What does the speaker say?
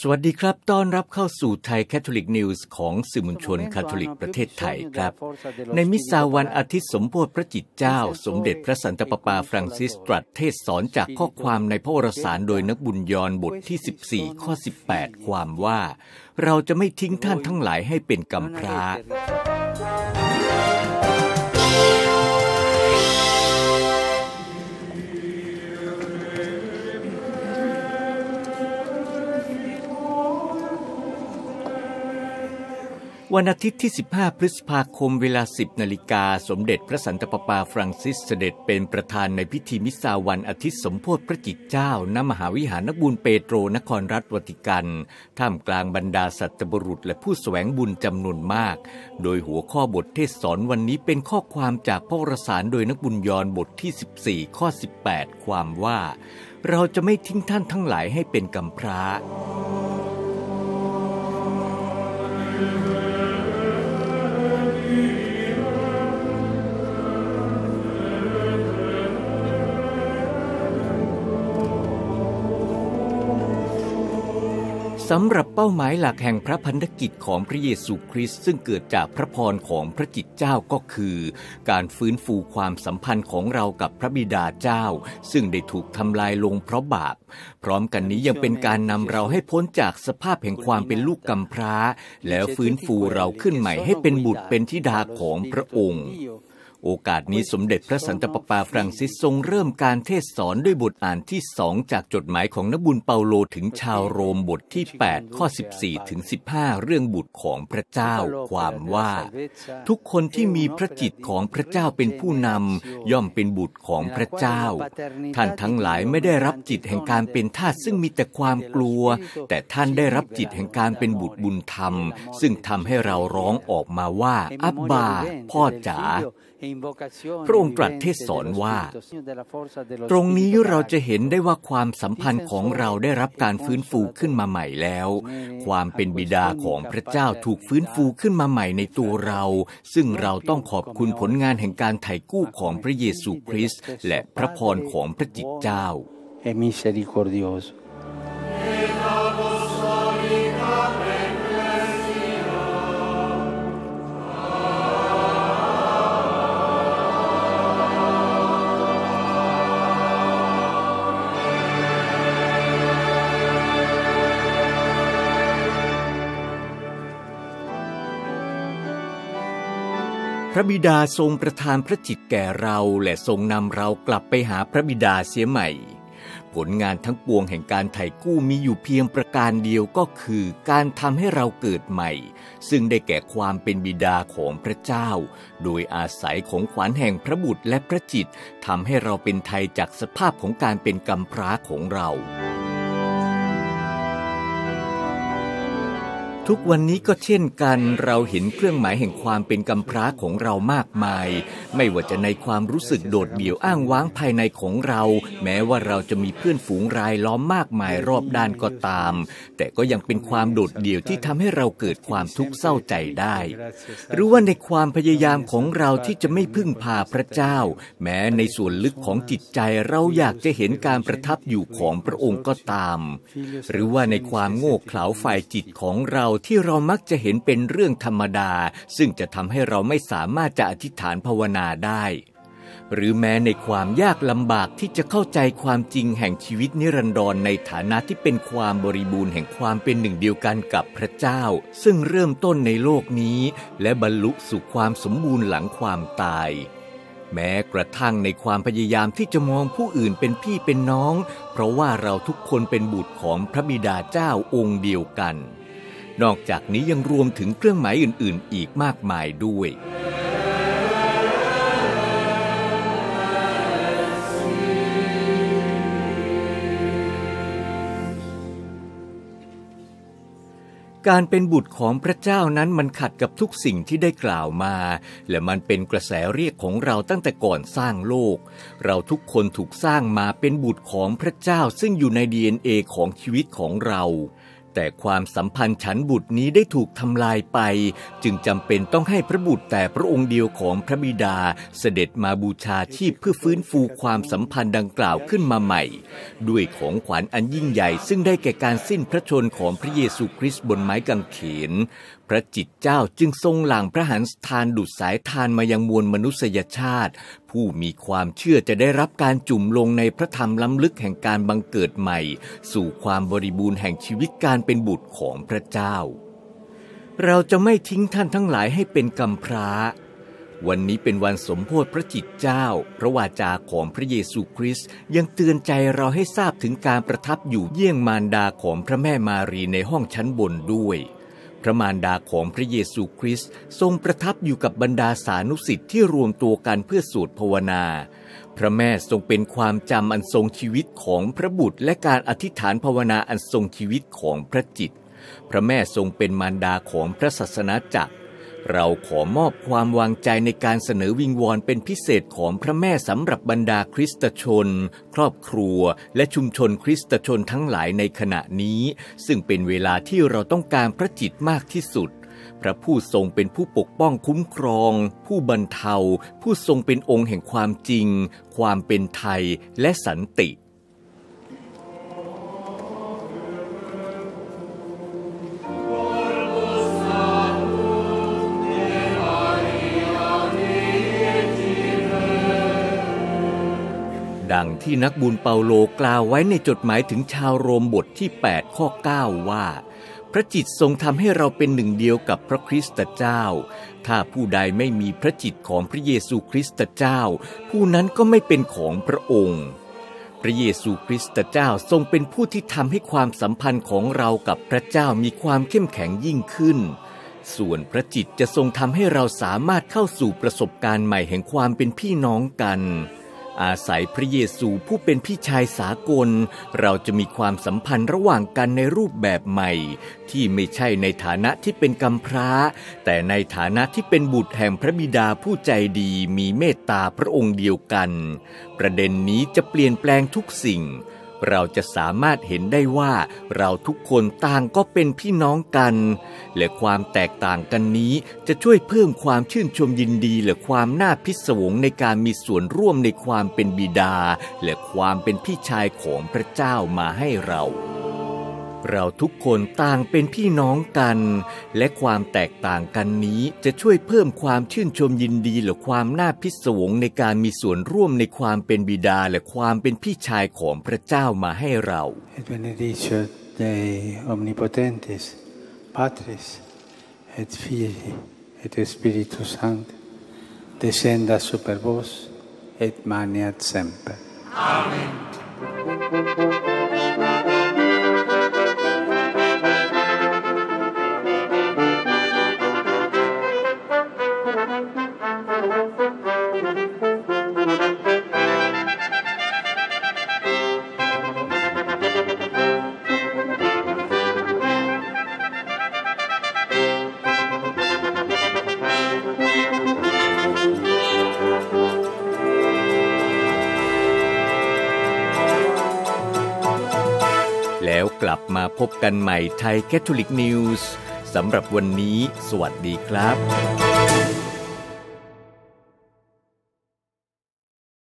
วัสดีครับต้อนรับเข้าสู่ไทยแคทอลิกนิวส์ของสื่อมวลชนคาทอลิกประเทศไทยครับในมิสซาวันอาทิตย์สมโภชพระจิตเจ้าสมเด็จพระสันตะปาปาฟรังซิสตรัสเทศสอนจากข้อความในพระวรสารโดยนักบุญยอห์นบทที่14ข้อ18ความว่าเราจะไม่ทิ้งท่านทั้งหลายให้เป็นกำพร้าวันอาทิตย์ที่15พฤษภาคมเวลา 10 นาฬิกาสมเด็จพระสันตะปาปาฟรังซิสเสด็จเป็นประธานในพิธีมิสซาวันอาทิตย์สมโภชพระจิตเจ้าณมหาวิหารนักบุญเปโตรนครรัฐวาติกันท่ามกลางบรรดาสัตบุรุษและผู้แสวงบุญจำนวนมากโดยหัวข้อบทเทศสอนวันนี้เป็นข้อความจากพระวรสารโดยนักบุญยอห์นบทที่14ข้อ18ความว่าเราจะไม่ทิ้งท่านทั้งหลายให้เป็นกำพร้าสำหรับเป้าหมายหลักแห่งพระพันธกิจของพระเยซูคริสต์ซึ่งเกิดจากพระพรของพระจิตเจ้าก็คือการฟื้นฟูความสัมพันธ์ของเรากับพระบิดาเจ้าซึ่งได้ถูกทำลายลงเพราะบาปพร้อมกันนี้ยังเป็นการนำเราให้พ้นจากสภาพแห่งความเป็นลูกกำพร้าแล้วฟื้นฟูเราขึ้นใหม่ให้เป็นบุตรเป็นธิดาของพระองค์โอกาสนี้สมเด็จพระสันตะปาปาฟรังซิสทรงเริ่มการเทศสอนด้วยบทอ่านที่2จากจดหมายของนักบุญเปาโลถึงชาวโรมบทที่8ข้อ14ถึง15เรื่องบุตรของพระเจ้าความว่าทุกคนที่มีพระจิตของพระเจ้าเป็นผู้นำย่อมเป็นบุตรของพระเจ้าท่านทั้งหลายไม่ได้รับจิตแห่งการเป็นทาสซึ่งมีแต่ความกลัวแต่ท่านได้รับจิตแห่งการเป็นบุตรบุญธรรมซึ่งทำให้เราร้องออกมาว่าอับบาพ่อจ๋าพระองค์ตรัสเทศสอนว่าตรงนี้เราจะเห็นได้ว่าความสัมพันธ์ของเราได้รับการฟื้นฟูขึ้นมาใหม่แล้วความเป็นบิดาของพระเจ้าถูกฟื้นฟูขึ้นมาใหม่ในตัวเราซึ่งเราต้องขอบคุณผลงานแห่งการไถ่กู้ของพระเยซูคริสต์และพระพรของพระจิตเจ้าพระบิดาทรงประทานพระจิตแก่เราและทรงนำเรากลับไปหาพระบิดาเสียใหม่ผลงานทั้งปวงแห่งการไถ่กู้มีอยู่เพียงประการเดียวก็คือการทำให้เราเกิดใหม่ซึ่งได้แก่ความเป็นบิดาของพระเจ้าโดยอาศัยของขวัญแห่งพระบุตรและพระจิตทำให้เราเป็นไทยจากสภาพของการเป็นกำพร้าของเราทุกวันนี้ก็เช่นกันเราเห็นเครื่องหมายแห่งความเป็นกำพร้าของเรามากมายไม่ว่าจะในความรู้สึกโดดเดี่ยวอ้างว้างภายในของเราแม้ว่าเราจะมีเพื่อนฝูงรายล้อมมากมายรอบด้านก็ตามแต่ก็ยังเป็นความโดดเดี่ยวที่ทำให้เราเกิดความทุกข์เศร้าใจได้หรือว่าในความพยายามของเราที่จะไม่พึ่งพาพระเจ้าแม้ในส่วนลึกของจิตใจเราอยากจะเห็นการประทับอยู่ของพระองค์ก็ตามหรือว่าในความโง่เขลาฝ่ายจิตของเราที่เรามักจะเห็นเป็นเรื่องธรรมดาซึ่งจะทำให้เราไม่สามารถจะอธิษฐานภาวนาได้หรือแม้ในความยากลำบากที่จะเข้าใจความจริงแห่งชีวิตนิรันดรในฐานะที่เป็นความบริบูรณ์แห่งความเป็นหนึ่งเดียวกันกับพระเจ้าซึ่งเริ่มต้นในโลกนี้และบรรลุสู่ความสมบูรณ์หลังความตายแม้กระทั่งในความพยายามที่จะมองผู้อื่นเป็นพี่เป็นน้องเพราะว่าเราทุกคนเป็นบุตรของพระบิดาเจ้าองค์เดียวกันนอกจากนี้ยังรวมถึงเครื่องหมายอื่นๆอีกมากมายด้วยการเป็นบุตรของพระเจ้านั้นมันขัดกับทุกสิ่งที่ได้กล่าวมาและมันเป็นกระแสเรียกของเราตั้งแต่ก่อนสร้างโลกเราทุกคนถูกสร้างมาเป็นบุตรของพระเจ้าซึ่งอยู่ใน DNA ของชีวิตของเราแต่ความสัมพันธ์ฉันบุตรนี้ได้ถูกทำลายไปจึงจำเป็นต้องให้พระบุตรแต่พระองค์เดียวของพระบิดาเสด็จมาบูชาชีพเพื่อฟื้นฟูความสัมพันธ์ดังกล่าวขึ้นมาใหม่ด้วยของขวัญอันยิ่งใหญ่ซึ่งได้แก่การสิ้นพระชนม์ของพระเยซูคริสต์บนไม้กางเขนพระจิตเจ้าจึงทรงหลั่งพระหัตถ์ทานดุจสายทานมายังมวลมนุษยชาติผู้มีความเชื่อจะได้รับการจุ่มลงในพระธรรมล้ำลึกแห่งการบังเกิดใหม่สู่ความบริบูรณ์แห่งชีวิตการเป็นบุตรของพระเจ้าเราจะไม่ทิ้งท่านทั้งหลายให้เป็นกำพร้าวันนี้เป็นวันสมโภชพระจิตเจ้าพระวาจาของพระเยซูคริสต์ยังเตือนใจเราให้ทราบถึงการประทับอยู่เยี่ยงมารดาของพระแม่มารีในห้องชั้นบนด้วยพระมารดาของพระเยซูคริสต์ทรงประทับอยู่กับบรรดาสานุสิทธิ์ที่รวมตัวกันเพื่อสวดภาวนาพระแม่ทรงเป็นความจำอันทรงชีวิตของพระบุตรและการอธิษฐานภาวนาอันทรงชีวิตของพระจิตพระแม่ทรงเป็นมารดาของพระศาสนาจักรเราขอมอบความวางใจในการเสนอวิงวอนเป็นพิเศษของพระแม่สำหรับบรรดาคริสตชนครอบครัวและชุมชนคริสตชนทั้งหลายในขณะนี้ซึ่งเป็นเวลาที่เราต้องการพระจิตมากที่สุดพระผู้ทรงเป็นผู้ปกป้องคุ้มครองผู้บรรเทาผู้ทรงเป็นองค์แห่งความจริงความเป็นไทยและสันติดังที่นักบุญเปาโลกล่าวไว้ในจดหมายถึงชาวโรมบทที่8ข้อ9ว่าพระจิตทรงทำให้เราเป็นหนึ่งเดียวกับพระคริสตเจ้าถ้าผู้ใดไม่มีพระจิตของพระเยซูคริสต์เจ้าผู้นั้นก็ไม่เป็นของพระองค์พระเยซูคริสต์เจ้าทรงเป็นผู้ที่ทำให้ความสัมพันธ์ของเรากับพระเจ้ามีความเข้มแข็งยิ่งขึ้นส่วนพระจิตจะทรงทำให้เราสามารถเข้าสู่ประสบการณ์ใหม่แห่งความเป็นพี่น้องกันอาศัยพระเยซูผู้เป็นพี่ชายสากลเราจะมีความสัมพันธ์ระหว่างกันในรูปแบบใหม่ที่ไม่ใช่ในฐานะที่เป็นกำพร้าแต่ในฐานะที่เป็นบุตรแห่งพระบิดาผู้ใจดีมีเมตตาพระองค์เดียวกันประเด็นนี้จะเปลี่ยนแปลงทุกสิ่งเราจะสามารถเห็นได้ว่าเราทุกคนต่างก็เป็นพี่น้องกันและความแตกต่างกันนี้จะช่วยเพิ่มความชื่นชมยินดีและความน่าพิศวงในการมีส่วนร่วมในความเป็นบิดาและความเป็นพี่ชายของพระเจ้ามาให้เราทุกคนต่างเป็นพี่น้องกันและความแตกต่างกันนี้จะช่วยเพิ่มความชื่นชมยินดีและความน่าพิศวงในการมีส่วนร่วมในความเป็นบิดาและความเป็นพี่ชายของพระเจ้ามาให้เรา Et benedictio Dei omnipotentis Patris et Filii et Spiritus Sancti descenda super vos et maneat semper. Amen. แล้วกลับมาพบกันใหม่ไทยแคทอลิกนิวส์สำหรับวันนี้สวัสดีครับ